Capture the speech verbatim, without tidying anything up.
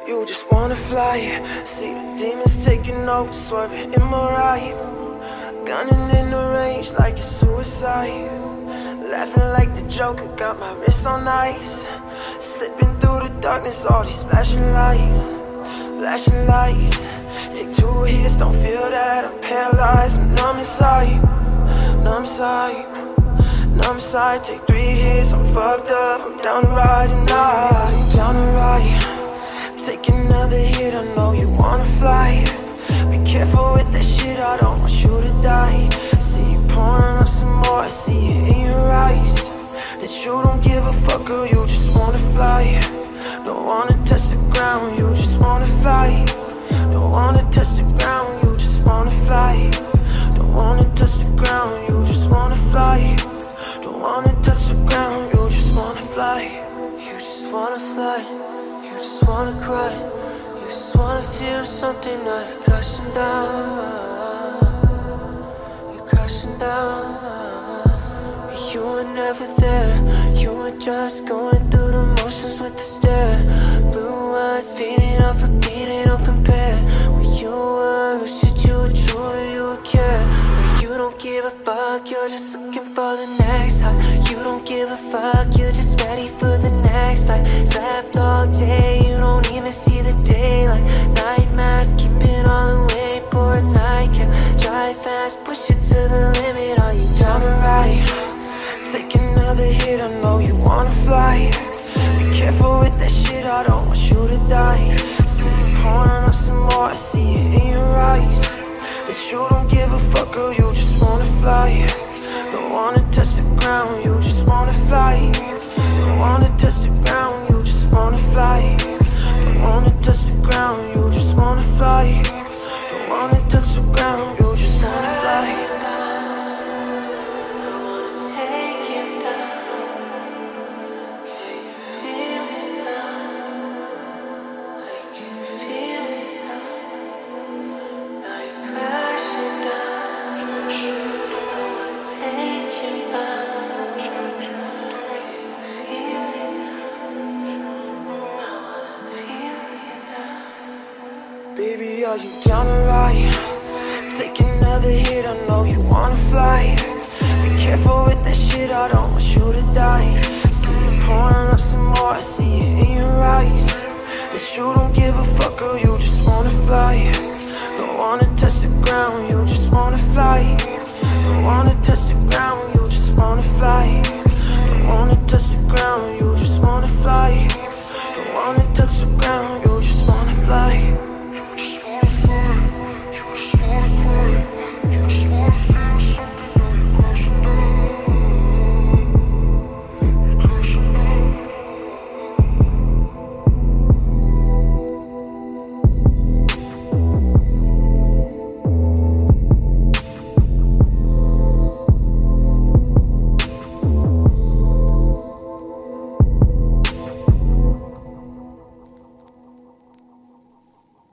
You just wanna fly. See the demons taking over, swerving in my right. Gunning in the range like it's suicide. Laughing like the Joker, got my wrist on ice. Slipping through the darkness, all these flashing lights. Flashing lights. Take two hits, don't feel that, I'm paralyzed. I'm numb inside, numb inside, numb inside. Take three hits, I'm fucked up, I'm down to ride tonight. Down to ride. Take another hit, I know you wanna fly. Be careful with that shit, I don't want you to die. See you pouring up some more, I see it in your eyes. That you don't give a fuck, girl, you just wanna fly. Don't wanna touch the ground, you just wanna fly. Don't wanna touch the ground, you just wanna fly. Don't wanna touch the ground, you just wanna fly. Don't wanna touch the ground, you just wanna fly. You just wanna fly. You just wanna cry. You just wanna feel something like crashing down. You're crashing down. You were never there. You were just going through the motions with the stare. Blue eyes feeding off a beat, they don't compare. When you were lucid, you were true, you would care. When you don't give a fuck, you're just looking for the next high. You don't give a fuck, you're just ready for the next life. Slept all day, you don't even see the daylight. Nightmares, keep it all away, pour a nightcap. Drive fast, push it to the limit. Are you down to ride? Take another hit, I know you wanna fly. Be careful with that shit, I don't want you to die. See you pouring up some more, I see it in your eyes. That you don't give a fuck, girl, you just wanna fly. Don't wanna touch the ground, you just wanna fly. Don't wanna touch the ground, you just wanna fly. Don't wanna touch the ground, you just wanna fly. Don't wanna touch the ground, you just wanna fly. Baby, are you down to ride? Take another hit, I know you wanna fly. Be careful with that shit, I don't want you to die. See you pouring up some more, I see it in your eyes. That you don't give a fuck, girl, you just